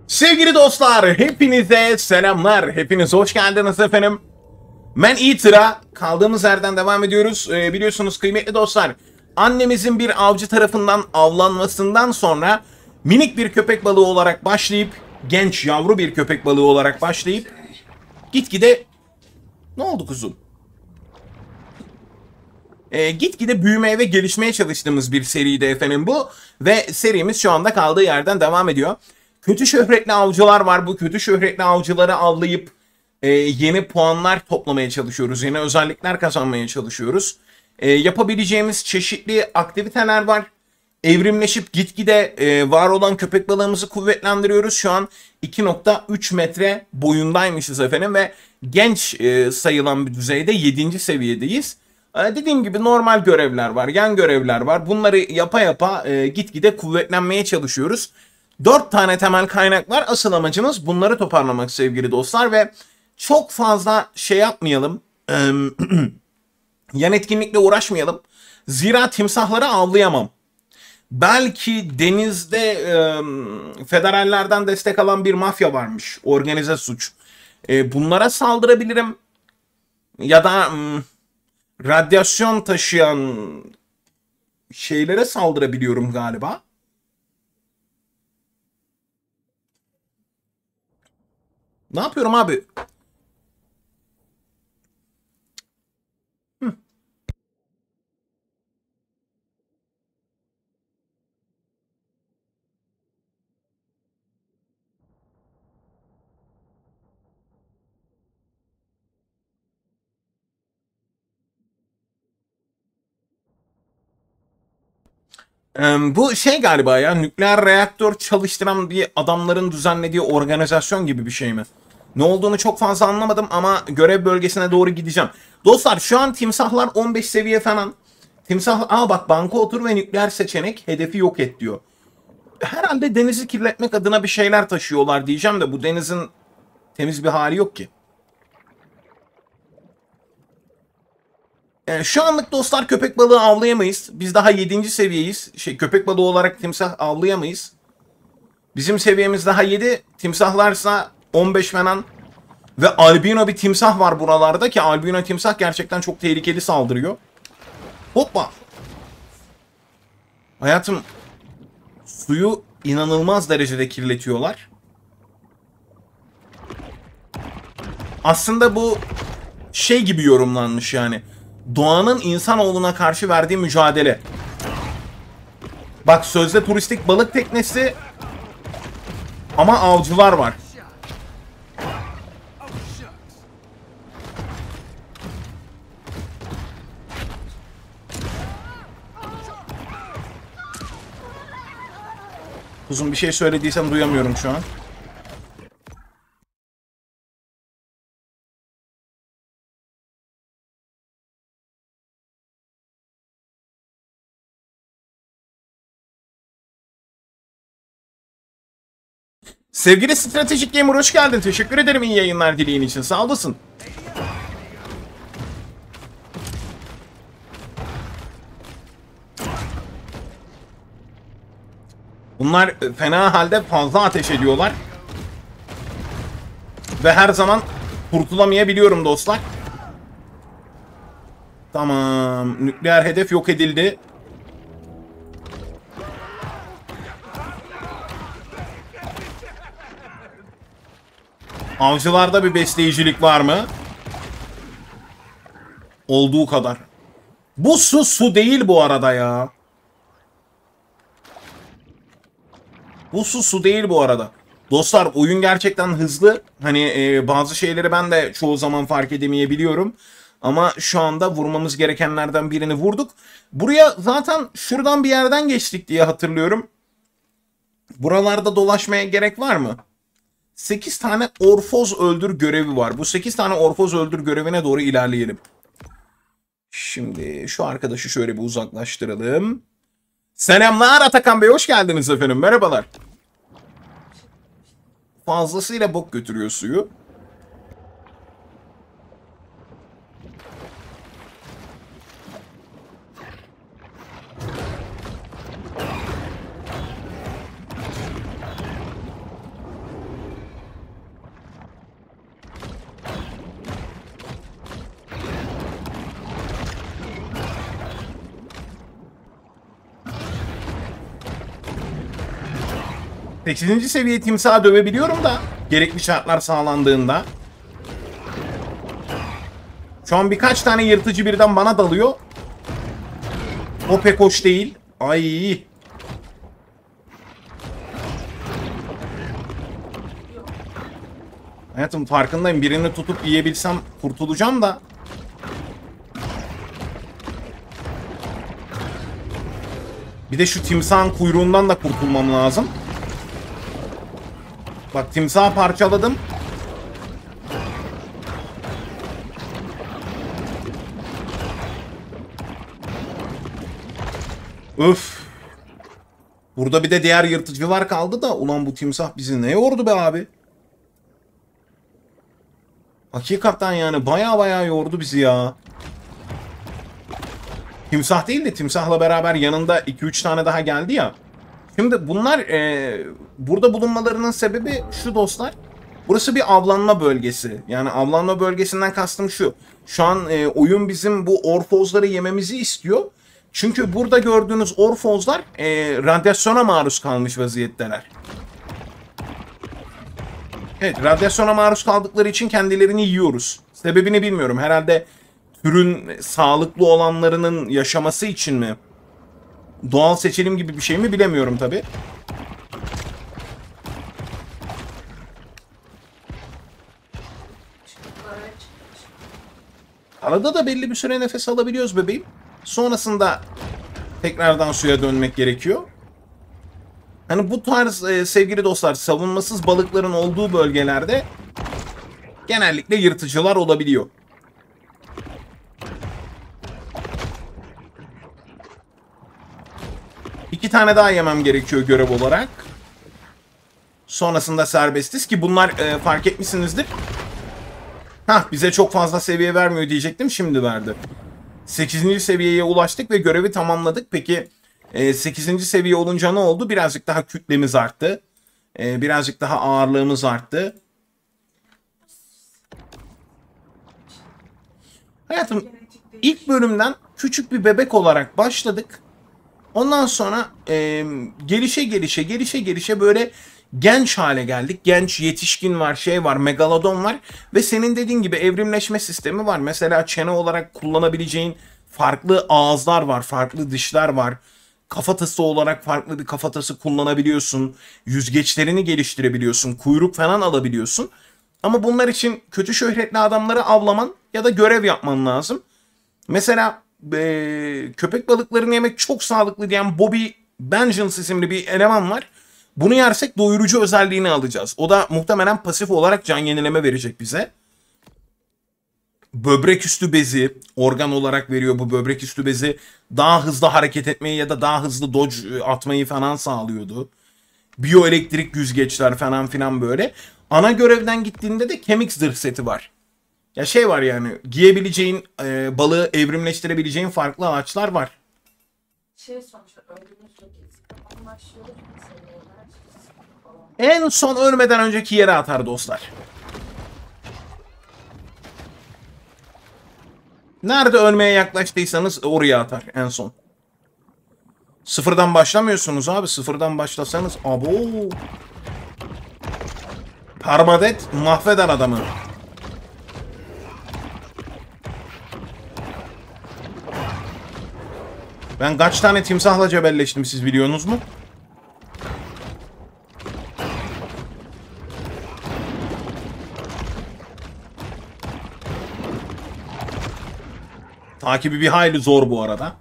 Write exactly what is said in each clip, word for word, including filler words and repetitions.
Sevgili dostlar, hepinize selamlar. Hepiniz hoş geldiniz efendim. Man-Eater'a kaldığımız yerden devam ediyoruz. Ee, biliyorsunuz kıymetli dostlar, annemizin bir avcı tarafından avlanmasından sonra minik bir köpek balığı olarak başlayıp, genç yavru bir köpek balığı olarak başlayıp gitgide... Ne oldu kuzum? E, gitgide büyümeye ve gelişmeye çalıştığımız bir seriydi efendim bu. Ve serimiz şu anda kaldığı yerden devam ediyor. Kötü şöhretli avcılar var. Bu kötü şöhretli avcıları avlayıp e, yeni puanlar toplamaya çalışıyoruz. Yeni özellikler kazanmaya çalışıyoruz. E, yapabileceğimiz çeşitli aktiviteler var. Evrimleşip gitgide e, var olan köpek balığımızı kuvvetlendiriyoruz. Şu an iki nokta üç metre boyundaymışız efendim ve genç e, sayılan bir düzeyde yedinci seviyedeyiz. Dediğim gibi normal görevler var, yan görevler var. Bunları yapa yapa e, gitgide kuvvetlenmeye çalışıyoruz. Dört tane temel kaynak var. Asıl amacımız bunları toparlamak sevgili dostlar ve çok fazla şey yapmayalım. E, yan etkinlikle uğraşmayalım. Zira timsahları avlayamam. Belki denizde e, federallerden destek alan bir mafya varmış. Organize suç. E, bunlara saldırabilirim. Ya da... E, radyasyon taşıyan şeylere saldırabiliyorum galiba. Ne yapıyorum abi? Hı. Ee, bu şey galiba ya, nükleer reaktör çalıştıran bir adamların düzenlediği organizasyon gibi bir şey mi? Ne olduğunu çok fazla anlamadım ama görev bölgesine doğru gideceğim. Dostlar şu an timsahlar on beş seviye falan. Timsah, aa bak, banka otur ve nükleer seçenek hedefi yok et diyor. Herhalde denizi kirletmek adına bir şeyler taşıyorlar diyeceğim de bu denizin temiz bir hali yok ki. Yani şu anlık dostlar köpek balığı avlayamayız. Biz daha yedinci seviyeyiz. Şey, köpek balığı olarak timsah avlayamayız. Bizim seviyemiz daha yedi. Timsahlarsa on beş falan. Ve albino bir timsah var buralarda ki albino timsah gerçekten çok tehlikeli saldırıyor. Hoppa. Hayatım, suyu inanılmaz derecede kirletiyorlar. Aslında bu şey gibi yorumlanmış yani. Doğanın insanoğluna karşı verdiği mücadele. Bak, sözde turistik balık teknesi ama avcılar var. Uzun bir şey söylediysem duyamıyorum şu an. Sevgili Stratejik Gamer, hoş geldin. Teşekkür ederim iyi yayınlar dileğin için. Sağ olasın. Bunlar fena halde fazla ateş ediyorlar. Ve her zaman kurtulamayabiliyorum dostlar. Tamam. Nükleer hedef yok edildi. Avcılarda bir besleyicilik var mı? Olduğu kadar. Bu su su değil bu arada ya. Bu su su değil bu arada. Dostlar, oyun gerçekten hızlı. Hani e, bazı şeyleri ben de çoğu zaman fark edemeyebiliyorum. Ama şu anda vurmamız gerekenlerden birini vurduk. Buraya zaten şuradan bir yerden geçtik diye hatırlıyorum. Buralarda dolaşmaya gerek var mı? sekiz tane orfoz öldür görevi var. Bu sekiz tane orfoz öldür görevine doğru ilerleyelim. Şimdi şu arkadaşı şöyle bir uzaklaştıralım. Selamlar Atakan Bey, hoş geldiniz efendim. Merhabalar. Fazlasıyla bok götürüyor suyu. sekizinci seviye timsahı dövebiliyorum da gerekli şartlar sağlandığında. Şu an birkaç tane yırtıcı birden bana dalıyor. O pek hoş değil. Ay. Hayatım farkındayım. Birini tutup yiyebilsem kurtulacağım da. Bir de şu timsahın kuyruğundan da kurtulmam lazım. Bak timsahı parçaladım. Öf. Burada bir de diğer yırtıcılar kaldı da. Ulan bu timsah bizi ne yordu be abi. Hakikaten yani baya baya yordu bizi ya. Timsah değil de timsahla beraber yanında iki üç tane daha geldi ya. Şimdi bunlar e, burada bulunmalarının sebebi şu dostlar. Burası bir avlanma bölgesi. Yani avlanma bölgesinden kastım şu. Şu an e, oyun bizim bu orfozları yememizi istiyor. Çünkü burada gördüğünüz orfozlar e, radyasyona maruz kalmış vaziyetteler. Evet, radyasyona maruz kaldıkları için kendilerini yiyoruz. Sebebini bilmiyorum. Herhalde türün sağlıklı olanlarının yaşaması için mi? Doğal seçilim gibi bir şey mi bilemiyorum tabi. Arada da belli bir süre nefes alabiliyoruz bebeğim. Sonrasında tekrardan suya dönmek gerekiyor. Hani bu tarz e, sevgili dostlar savunmasız balıkların olduğu bölgelerde genellikle yırtıcılar olabiliyor. İki tane daha yemem gerekiyor görev olarak. Sonrasında serbestiz ki bunlar e, fark etmişsinizdir. Hah, bize çok fazla seviye vermiyor diyecektim, şimdi verdi. sekizinci seviyeye ulaştık ve görevi tamamladık. Peki e, sekizinci seviye olunca ne oldu? Birazcık daha kütlemiz arttı. E, birazcık daha ağırlığımız arttı. Hayatım ilk bölümden küçük bir bebek olarak başladık. Ondan sonra e, gelişe gelişe gelişe gelişe böyle genç hale geldik. Genç, yetişkin var, şey var, megalodon var. Ve senin dediğin gibi evrimleşme sistemi var. Mesela çene olarak kullanabileceğin farklı ağızlar var, farklı dişler var. Kafatası olarak farklı bir kafatası kullanabiliyorsun. Yüzgeçlerini geliştirebiliyorsun. Kuyruk falan alabiliyorsun. Ama bunlar için kötü şöhretli adamları avlaman ya da görev yapman lazım. Mesela e, köpek balıklarını yemek çok sağlıklı diyen Bobby Vengeance isimli bir eleman var. Bunu yersek doyurucu özelliğini alacağız. O da muhtemelen pasif olarak can yenileme verecek bize. Böbrek üstü bezi organ olarak veriyor. Bu böbrek üstü bezi daha hızlı hareket etmeyi ya da daha hızlı dodge atmayı falan sağlıyordu. Biyoelektrik yüzgeçler falan filan böyle. Ana görevden gittiğinde de kemik zırh seti var. Ya şey var yani giyebileceğin, e, balığı evrimleştirebileceğin farklı araçlar var. Şey sonuçta öldüğümüz vakit başlıyoruz mesela. En son ölmeden önceki yere atar dostlar. Nerede ölmeye yaklaştıysanız oraya atar en son. Sıfırdan başlamıyorsunuz abi. Sıfırdan başlasanız abo. Permadet mahveder adamı. Ben kaç tane timsahla cebelleştim siz biliyorsunuz mu? Takibi bir hayli zor bu arada.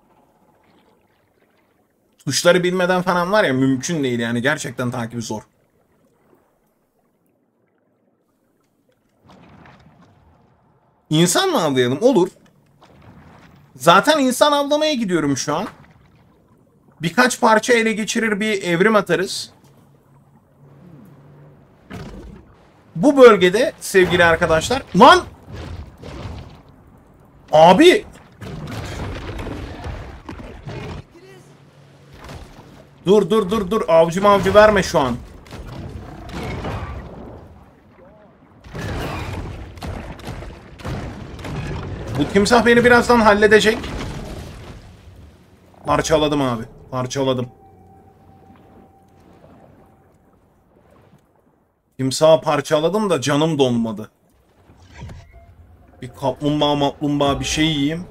Tuşları bilmeden falan var ya mümkün değil yani gerçekten takibi zor. İnsan mı avlayalım? Olur. Zaten insan avlamaya gidiyorum şu an. Birkaç parça ele geçirir bir evrim atarız. Bu bölgede sevgili arkadaşlar... Lan! Abi! Dur dur dur dur. Avcı mavcı verme şu an. Bu timsah beni birazdan halledecek. Parçaladım abi. Parçaladım. Timsahı parçaladım da canım donmadı. Bir kaplumbağa maplumbağa bir şey yiyeyim.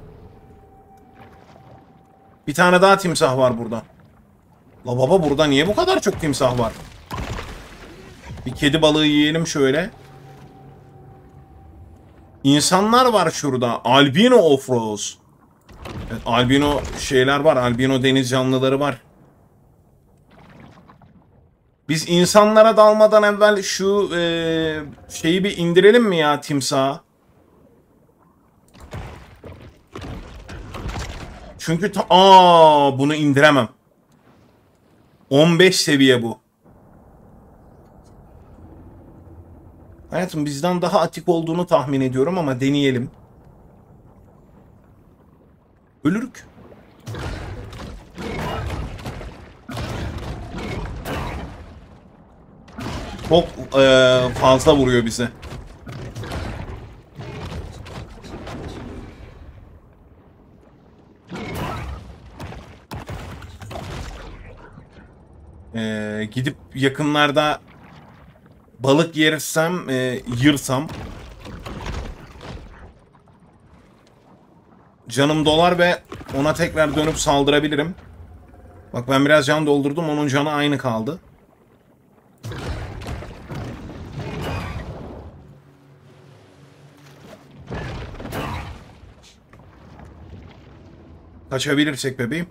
Bir tane daha timsah var burada. La baba, burada niye bu kadar çok timsah var? Bir kedi balığı yiyelim şöyle. İnsanlar var şurada. Albino Offroad. Evet, albino şeyler var. Albino deniz canlıları var. Biz insanlara dalmadan evvel şu e, şeyi bir indirelim mi ya, timsahı? Çünkü ta aa bunu indiremem. on beş seviye bu. Hayatım, bizden daha atik olduğunu tahmin ediyorum ama deneyelim. Ölürük. Çok e, fazla vuruyor bize. E, gidip yakınlarda balık yersem, e, yırsam canım dolar ve ona tekrar dönüp saldırabilirim. Bak, ben biraz can doldurdum, onun canı aynı kaldı. Kaçabilirsek bebeğim.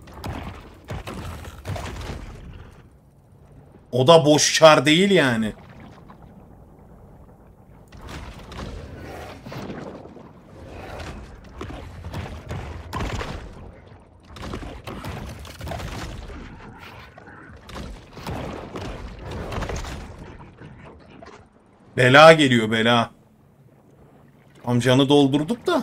O da boş çar değil yani. Bela geliyor, bela. Amcanı doldurduk da.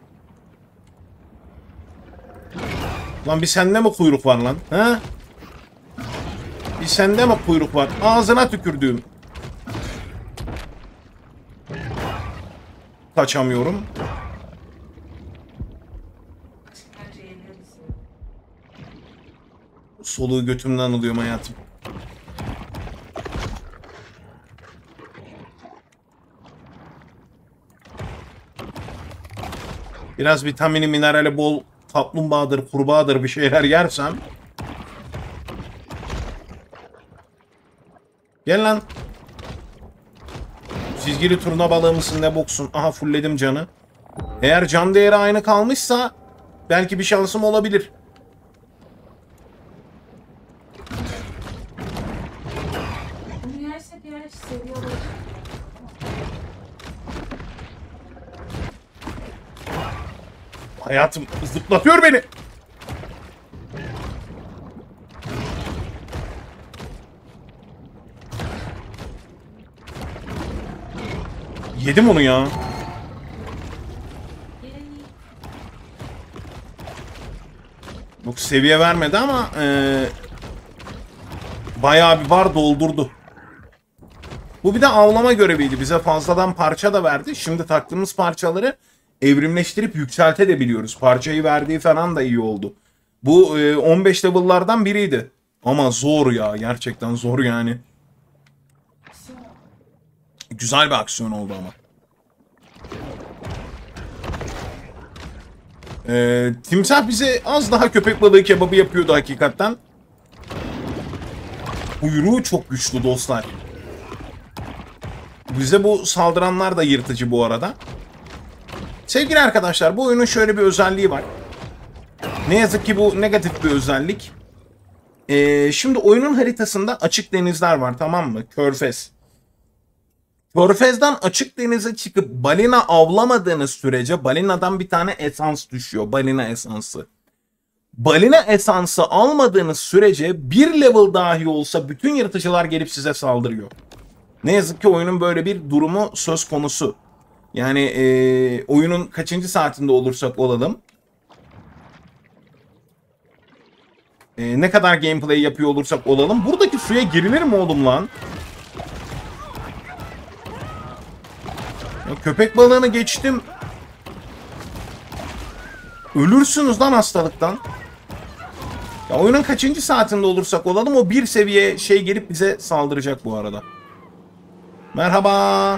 Lan bir sende mi kuyruk var lan? He? Bir sende mi kuyruk var? Ağzına tükürdüğüm. Kaçamıyorum. Soluğu götümden alıyorum hayatım. Biraz vitamini, minerali bol kaplumbağadır, kurbağadır bir şeyler yersem. Gel lan. Çizgili turna balığı mısın, ne boksun? Aha, fullledim canı. Eğer can değeri aynı kalmışsa belki bir şansım olabilir. Bunu yerse diğer seviyorlar. Hayatım zıplatıyor beni. Yedim onu ya. Yok, seviye vermedi ama ee, bayağı bir var, doldurdu. Bu bir de avlama göreviydi. Bize fazladan parça da verdi. Şimdi taktığımız parçaları evrimleştirip yükseltebiliyoruz. Parçayı verdiği falan da iyi oldu. Bu e, on beş level'lardan biriydi. Ama zor ya. Gerçekten zor yani. Güzel bir aksiyon oldu ama. Ee, timsah bize az daha köpek balığı kebabı yapıyordu hakikaten. Kuyruğu çok güçlü dostlar. Bize bu saldıranlar da yırtıcı bu arada. Sevgili arkadaşlar, bu oyunun şöyle bir özelliği var. Ne yazık ki bu negatif bir özellik. Ee, şimdi oyunun haritasında açık denizler var, tamam mı? Körfez. Körfez'den açık denize çıkıp balina avlamadığınız sürece balinadan bir tane esans düşüyor. Balina esansı. Balina esansı almadığınız sürece bir level dahi olsa bütün yırtıcılar gelip size saldırıyor. Ne yazık ki oyunun böyle bir durumu söz konusu. Yani e, oyunun kaçıncı saatinde olursak olalım. E, ne kadar gameplay yapıyor olursak olalım. Buradaki suya girilir mi oğlum lan? Ya, köpek balığını geçtim. Ölürsünüz lan hastalıktan. Ya, oyunun kaçıncı saatinde olursak olalım o bir seviye şey gelip bize saldıracak bu arada. Merhaba.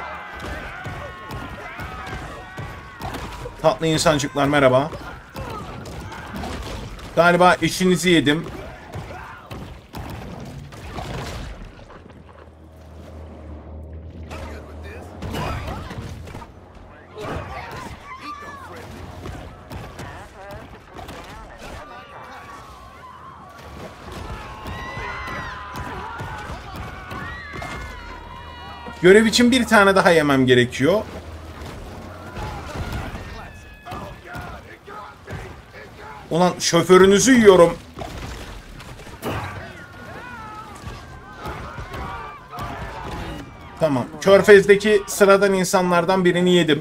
Tatlı insancıklar merhaba. Galiba eşinizi yedim. Görev için bir tane daha yemem gerekiyor. Ulan şoförünüzü yiyorum. Tamam. Körfez'deki sıradan insanlardan birini yedim.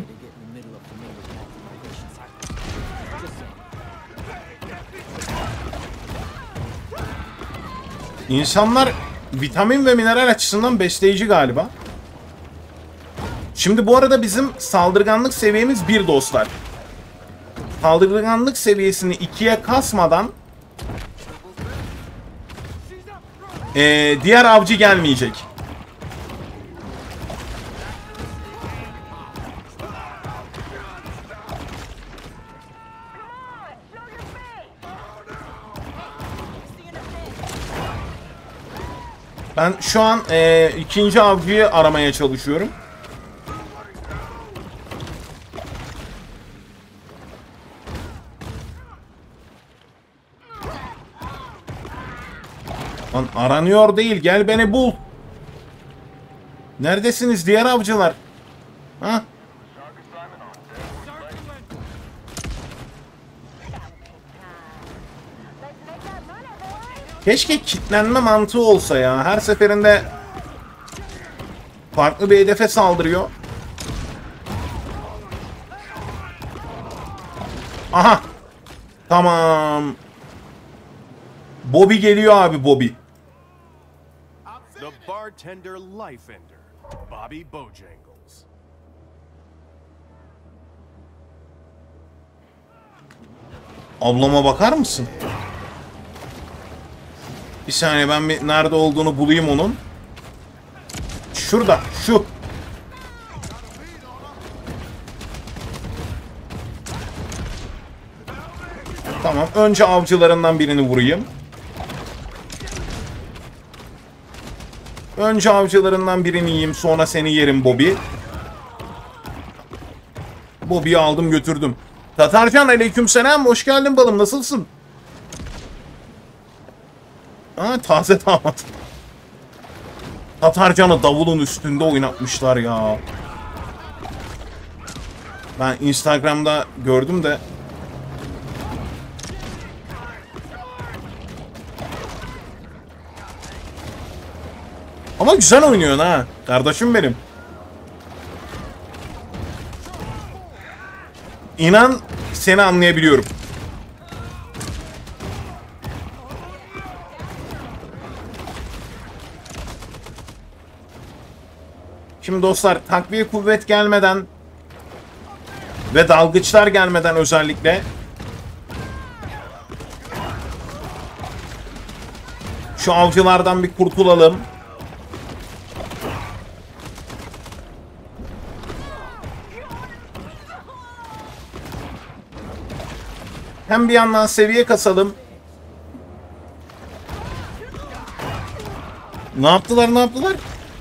İnsanlar vitamin ve mineral açısından besleyici galiba. Şimdi bu arada bizim saldırganlık seviyemiz bir dostlar. Saldırganlık seviyesini ikiye kasmadan ee, diğer avcı gelmeyecek. Ben şu an ee, ikinci avcıyı aramaya çalışıyorum. Lan aranıyor değil. Gel beni bul. Neredesiniz diğer avcılar? Ha? Keşke kitlenme mantığı olsa ya. Her seferinde farklı bir hedefe saldırıyor. Aha. Tamam. Bobby geliyor abi, Bobby. The bartender Lifeender, Bobby Bojangles. Ablama bakar mısın? Bir saniye, ben bir nerede olduğunu bulayım onun. Şurada, şu. Tamam, önce avcılarından birini vurayım. Önce avcılarından birini yiyeyim, sonra seni yerim Bobby. Bobby'yi aldım götürdüm. Tatarcan aleykümselam, hoş geldin balım, nasılsın? Ha, taze damat. Tatarcan'ı davulun üstünde oynatmışlar ya. Ben Instagram'da gördüm de. Ama güzel oynuyorsun ha, kardeşim benim. İnan, seni anlayabiliyorum. Şimdi dostlar, takviye kuvvet gelmeden ve dalgıçlar gelmeden özellikle şu avcılardan bir kurtulalım. Hem bir yandan seviye kasalım. Ne yaptılar, ne yaptılar?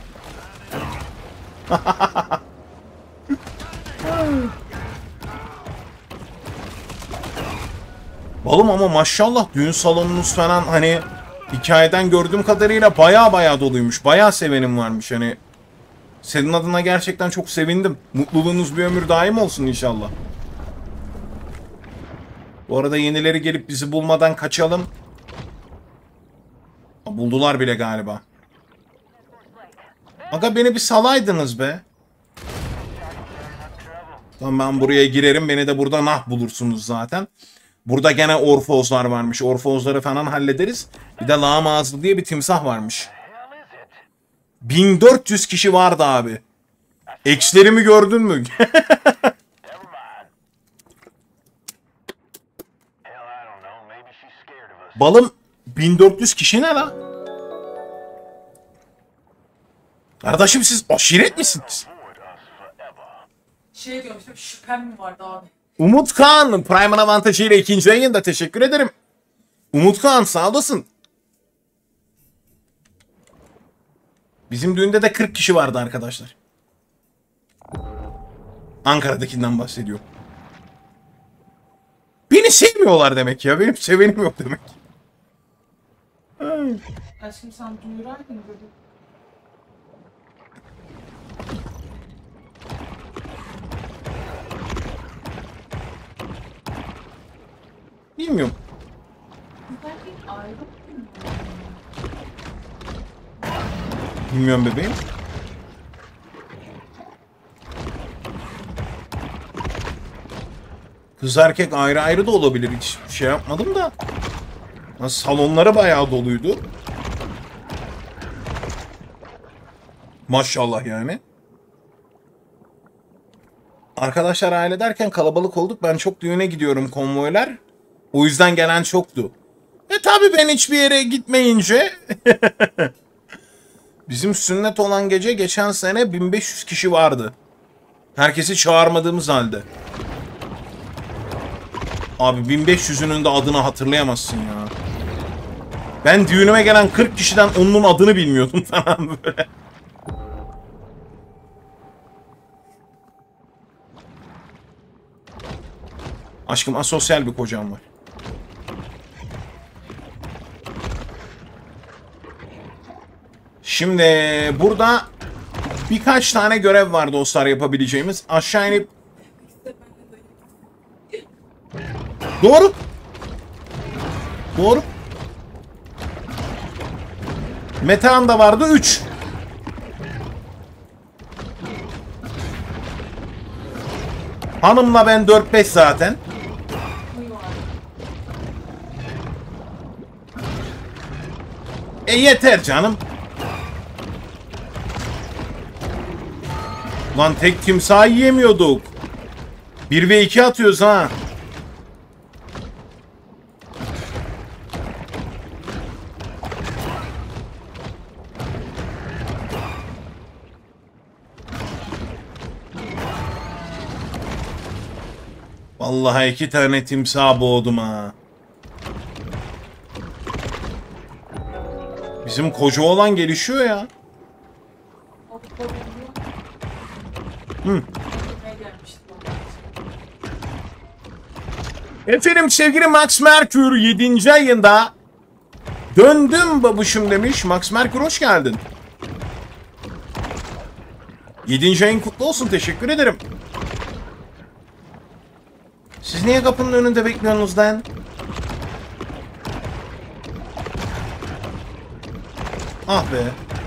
Balım ama maşallah düğün salonunuz falan hani hikayeden gördüğüm kadarıyla baya baya doluymuş. Baya sevenim varmış hani. Senin adına gerçekten çok sevindim. Mutluluğunuz bir ömür daim olsun inşallah. Bu arada yenileri gelip bizi bulmadan kaçalım. Buldular bile galiba. Aga beni bir salaydınız be. Tamam, ben buraya girerim. Beni de burada nah bulursunuz zaten. Burada gene orfozlar varmış. Orfozları falan hallederiz. Bir de lağım ağızlı diye bir timsah varmış. bin dört yüz kişi vardı abi. Ekslerimi gördün mü? Balım bin dört yüz kişi ne la? Kardeşim siz aşiret misiniz? Şey diyormuşum, şüphem mi vardı abi? Umut Kağan Prime'ın avantajıyla ikinci ayında teşekkür ederim. Umut Kağan sağ olasın. Bizim düğünde de kırk kişi vardı arkadaşlar. Ankara'dakinden bahsediyor. Beni sevmiyorlar demek ya. Benim sevenim yok demek. Aşkım sen duyuraydın dedi. Bilmiyorum. Belki ayrı mı? Bilmiyorum bebeğim. Kız erkek ayrı ayrı da olabilir. Hiç şey yapmadım da. Salonları bayağı doluydu. Maşallah yani. Arkadaşlar aile derken kalabalık olduk. Ben çok düğüne gidiyorum, konvoylar. O yüzden gelen çoktu. E tabi ben hiçbir yere gitmeyince. Bizim sünnet olan gece geçen sene bin beş yüz kişi vardı. Herkesi çağırmadığımız halde. Abi bin beş yüzünün de adını hatırlayamazsın ya. Ben düğünüme gelen kırk kişiden onun adını bilmiyordum falan böyle. Aşkım asosyal bir kocam var. Şimdi burada birkaç tane görev var dostlar yapabileceğimiz. Aşağı inip... Doğru. Doğru. Metehan da vardı üç. Hanımla ben dört beş zaten. E yeter canım. Lan tek timsah yiyemiyorduk. bir ve iki atıyoruz ha. Vallahi iki tane timsah boğdum ha. Bizim koca olan gelişiyor ya. Hı. Efendim sevgili Max Merkür yedinci ayında döndüm babuşum demiş. Max Merkür hoş geldin. yedinci ayın kutlu olsun, teşekkür ederim. Siz niye kapının önünde bekliyorsunuz lan? Ah be.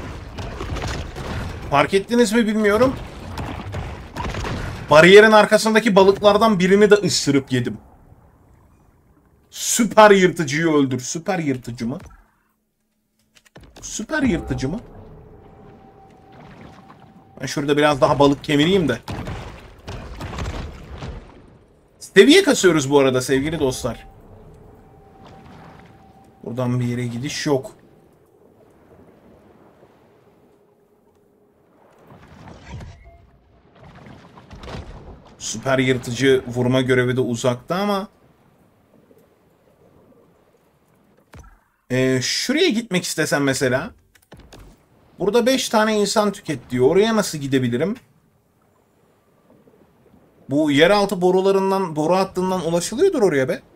Fark ettiniz mi bilmiyorum. Bariyerin arkasındaki balıklardan birini de ısırıp yedim. Süper yırtıcıyı öldür. Süper yırtıcı mı? Süper yırtıcı mı? Ben şurada biraz daha balık kemireyim de. Seviye kasıyoruz bu arada sevgili dostlar. Buradan bir yere gidiş yok. Süper yırtıcı vurma görevi de uzakta ama. Ee, şuraya gitmek istesem mesela. Burada beş tane insan tüket diyor. Oraya nasıl gidebilirim? Bu yeraltı borularından, boru hattından ulaşılıyordur oraya be.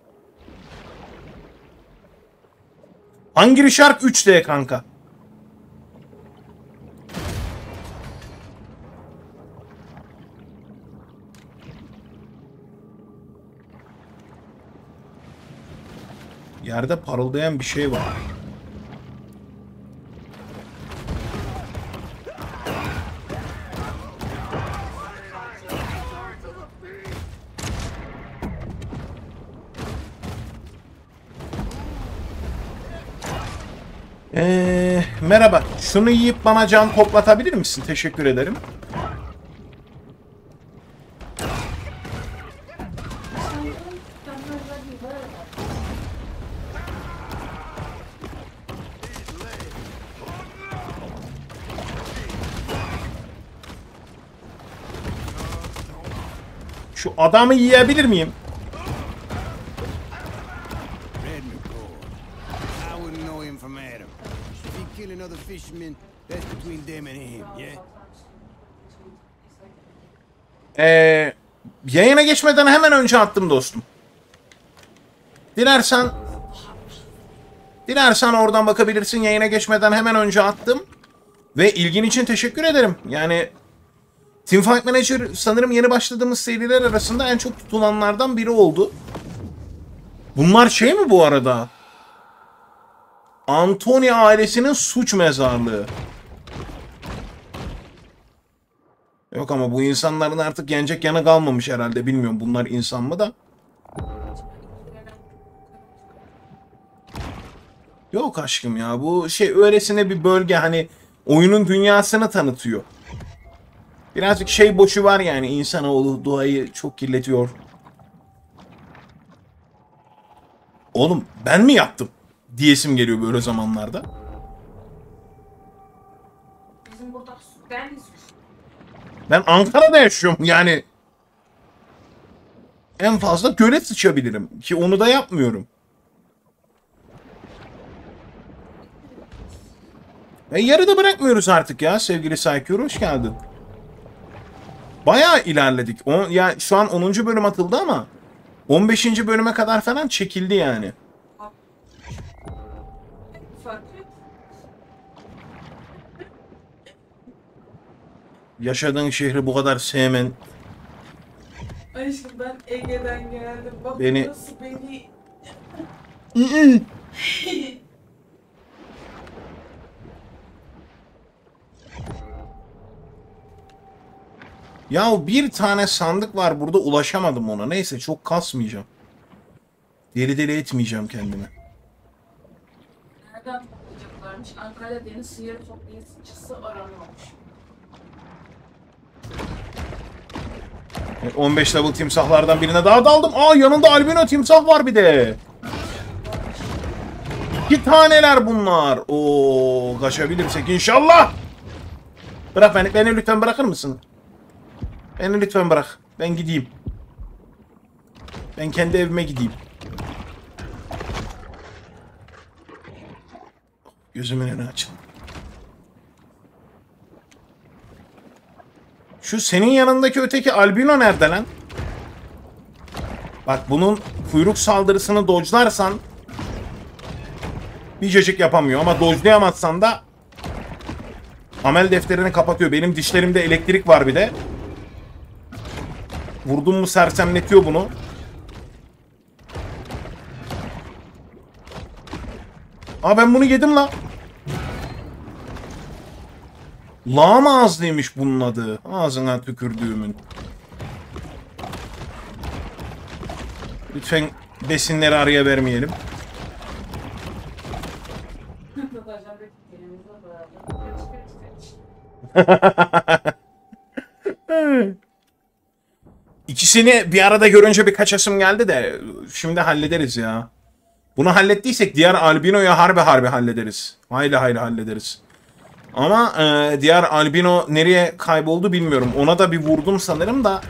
Hungry Shark üç D kanka. Yerde parıldayan bir şey var. Ee, merhaba. Şunu yiyip bana can toplatabilir misin? Teşekkür ederim. Şu adamı yiyebilir miyim? Red McCord. I wouldn't know him from Adam. If he kill another fisherman, that's between them and him, yeah? Ee, yayına geçmeden hemen önce attım dostum. Dilersen Dilersen oradan bakabilirsin. Yayına geçmeden hemen önce attım. Ve ilgin için teşekkür ederim. Yani Teamfight Manager sanırım yeni başladığımız seriler arasında en çok tutulanlardan biri oldu. Bunlar şey mi bu arada? Anthony ailesinin suç mezarlığı. Yok ama bu insanların artık yenecek yanı kalmamış herhalde. Bilmiyorum bunlar insan mı da. Yok aşkım ya, bu şey öylesine bir bölge, hani oyunun dünyasını tanıtıyor. Birazcık şey boşu var yani, insanoğlu doğayı çok kirletiyor. Oğlum ben mi yaptım diyesim geliyor böyle zamanlarda. Bizim burada beniz. Ben Ankara'da yaşıyorum yani. En fazla göle sıçabilirim ki onu da yapmıyorum. Ve yarıda bırakmıyoruz artık ya sevgili Saykür, hoş geldin. Bayağı ilerledik. O, ya şu an onuncu bölüm atıldı ama on beşinci bölüme kadar falan çekildi yani. Farklı. Yaşadığın şehri bu kadar sevmen Aşkım ben Ege'den geldim. Bak Beni- nasıl beni... Ya bir tane sandık var burada, ulaşamadım ona. Neyse, çok kasmayacağım. Deli deli etmeyeceğim kendimi. Nereden toplayacaklarmış? Ankara'da deniz sıyırı toplayıcısı aranıyormuş. E, on beş level timsahlardan birine daha daldım. Aa, yanında albino timsah var bir de. İki taneler bunlar. Oo, kaçabilirsek inşallah. Bırak beni, beni lütfen bırakır mısın? Beni lütfen bırak. Ben gideyim. Ben kendi evime gideyim. Gözümün önü açıldı. Şu senin yanındaki öteki albino nerede lan? Bak, bunun kuyruk saldırısını dodge'larsan bir cacık yapamıyor ama dodge'layamazsan da amel defterini kapatıyor. Benim dişlerimde elektrik var bir de. Vurdum mu sersemletiyor bunu. Aa, ben bunu yedim la. Lağım ağızlıymış bunun adı. Ağzına tükürdüğümün. Lütfen besinleri araya vermeyelim. İkisini bir arada görünce bir kaçasım geldi de şimdi hallederiz ya. Bunu hallettiysek diğer albinoyu harbi harbi hallederiz. Hayli hayli hallederiz. Ama e, diğer albino nereye kayboldu bilmiyorum. Ona da bir vurdum sanırım da.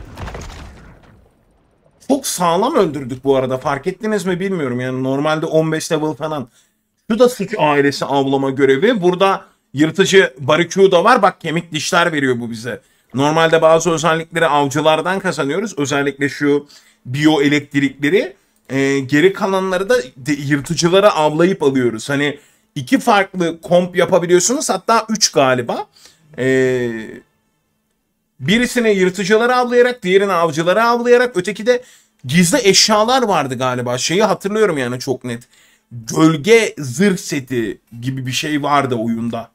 Çok sağlam öldürdük bu arada. Fark ettiniz mi bilmiyorum. Yani normalde on beş level falan. Şu da suç ailesi avlama görevi. Burada yırtıcı Barracuda var. Bak, kemik dişler veriyor bu bize. Normalde bazı özellikleri avcılardan kazanıyoruz. Özellikle şu biyoelektrikleri. E, geri kalanları da de, yırtıcıları avlayıp alıyoruz. Hani iki farklı komp yapabiliyorsunuz. Hatta üç galiba. E, birisini yırtıcıları avlayarak, diğerini avcıları avlayarak, öteki de gizli eşyalar vardı galiba. Şeyi hatırlıyorum yani çok net. Gölge zırh seti gibi bir şey vardı oyunda.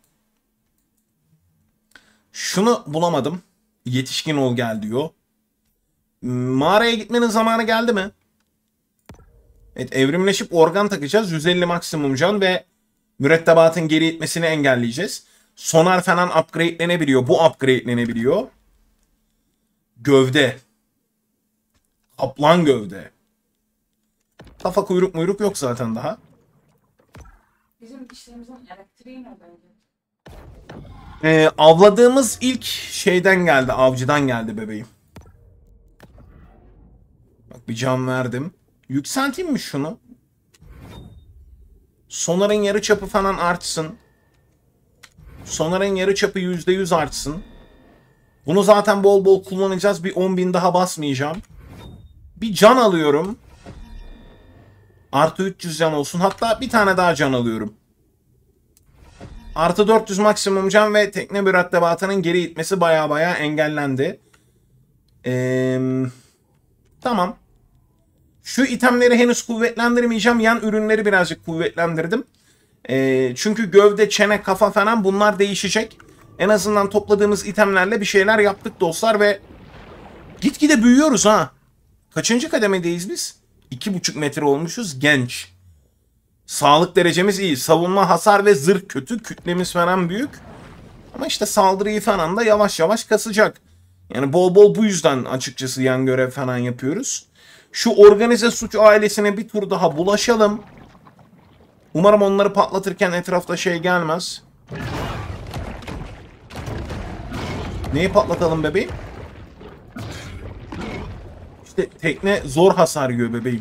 Şunu bulamadım. Yetişkin ol gel diyor. Mağaraya gitmenin zamanı geldi mi? Evet, evrimleşip organ takacağız. yüz elli maksimum can ve mürettebatın geri itmesini engelleyeceğiz. Sonar falan upgrade'lenebiliyor. Bu upgrade'lenebiliyor. Gövde. Kaplan gövde. Kafa kuyruk muyruk yok zaten daha. Bizim dişlerimizin elektriği ne bence? Ee, avladığımız ilk şeyden geldi. Avcıdan geldi bebeğim. Bir can verdim. Yükselteyim mi şunu? Sonarın yarıçapı falan artsın. Sonarın yarıçapı yüzde yüz artsın. Bunu zaten bol bol kullanacağız. Bir on bin daha basmayacağım. Bir can alıyorum. Artı üç yüz can olsun. Hatta bir tane daha can alıyorum. Artı dört yüz maksimum can ve tekne mürettebatının geri itmesi baya baya engellendi. Ee, tamam. Şu itemleri henüz kuvvetlendirmeyeceğim. Yan ürünleri birazcık kuvvetlendirdim. Ee, çünkü gövde, çene, kafa falan bunlar değişecek. En azından topladığımız itemlerle bir şeyler yaptık dostlar ve gitgide büyüyoruz ha. Kaçıncı kademedeyiz biz? iki buçuk metre olmuşuz, genç. Sağlık derecemiz iyi. Savunma, hasar ve zırh kötü. Kütlemiz falan büyük. Ama işte saldırıyı falan da yavaş yavaş kasacak. Yani bol bol bu yüzden açıkçası yan görev falan yapıyoruz. Şu organize suç ailesine bir tur daha bulaşalım. Umarım onları patlatırken etrafta şey gelmez. Neyi patlatalım bebeğim? İşte tekne zor hasar yiyor bebeğim.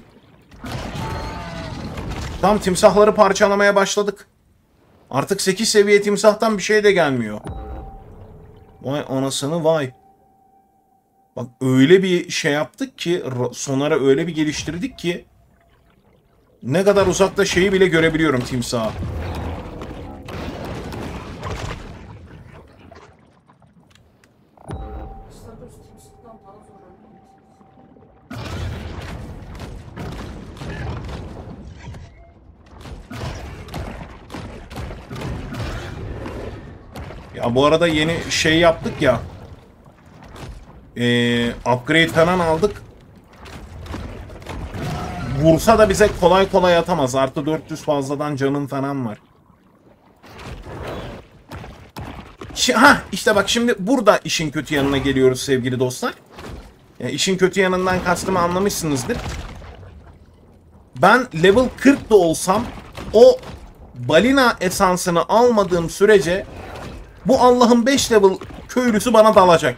Tam timsahları parçalamaya başladık. Artık sekiz seviye timsahtan bir şey de gelmiyor. Vay anasını vay. Bak öyle bir şey yaptık ki, sonara öyle bir geliştirdik ki ne kadar uzakta şeyi bile görebiliyorum timsahı. Status timsahtan daha zor öldürmek. Ya bu arada yeni şey yaptık ya. Ee, upgrade falan aldık. Vursa da bize kolay kolay atamaz. Artı dört yüz fazladan canın falan var. Ha işte bak şimdi burada işin kötü yanına geliyoruz sevgili dostlar. Yani işin kötü yanından kastımı anlamışsınızdır. Ben level kırk da olsam o balina esansını almadığım sürece bu Allah'ın beş level köylüsü bana dalacak.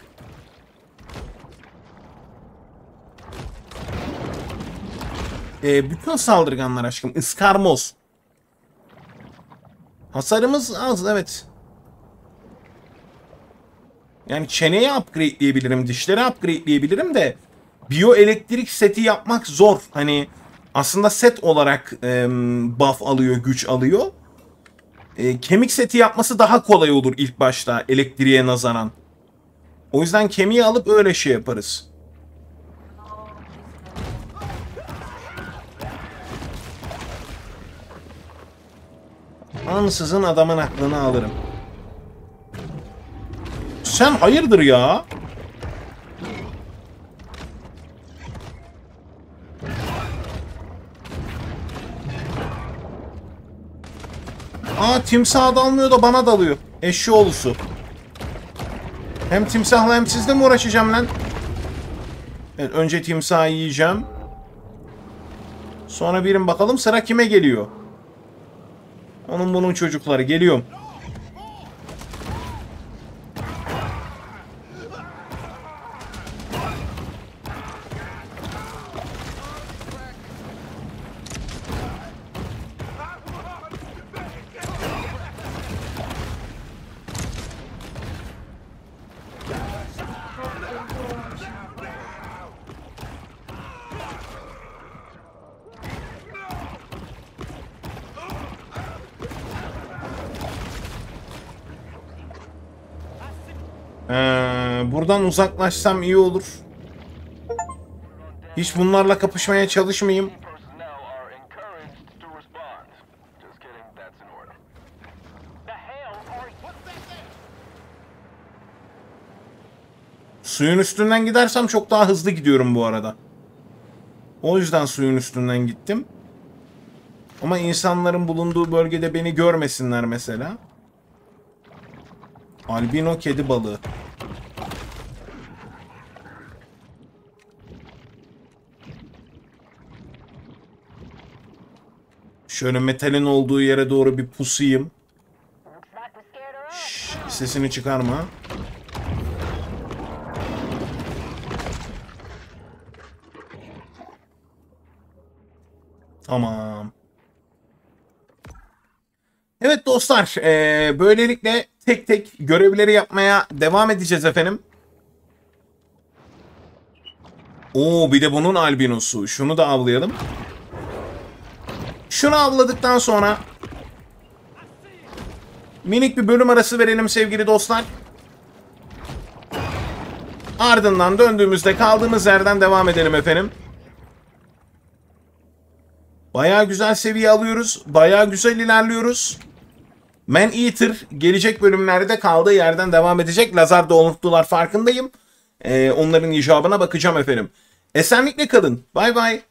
Ee, bütün saldırganlar aşkım. Iskarmoz. Hasarımız az evet. Yani çeneyi upgrade'leyebilirim. Dişleri upgrade'leyebilirim de biyoelektrik seti yapmak zor. Hani aslında set olarak e, buff alıyor, güç alıyor. E, kemik seti yapması daha kolay olur ilk başta elektriğe nazaran. O yüzden kemiği alıp öyle şey yaparız. Ansızın adamın aklını alırım. Sen hayırdır ya? Aa timsah dalmıyor da bana dalıyor. Eşşoğlusu. Hem timsahla hem sizle mi uğraşacağım lan? Evet, önce timsahı yiyeceğim. Sonra birim bakalım sıra kime geliyor? Onun bunun çocukları. Geliyorum. Ee, buradan uzaklaşsam iyi olur. Hiç bunlarla kapışmaya çalışmayayım. Suyun üstünden gidersem çok daha hızlı gidiyorum bu arada. O yüzden suyun üstünden gittim. Ama insanların bulunduğu bölgede beni görmesinler mesela. Albino kedi balığı. Şöyle metalin olduğu yere doğru bir pusayım. Şşş, sesini çıkarma. Tamam. Evet dostlar, ee, böylelikle tek tek görevleri yapmaya devam edeceğiz efendim. Oo, bir de bunun albinosu. Şunu da avlayalım. Şunu avladıktan sonra minik bir bölüm arası verelim sevgili dostlar. Ardından döndüğümüzde kaldığımız yerden devam edelim efendim. Bayağı güzel seviye alıyoruz. Bayağı güzel ilerliyoruz. Man-Eater gelecek bölümlerde kaldığı yerden devam edecek. Lazer doğrulttular, farkındayım. Ee, onların icabına bakacağım efendim. Esenlikle kalın. Bay bay.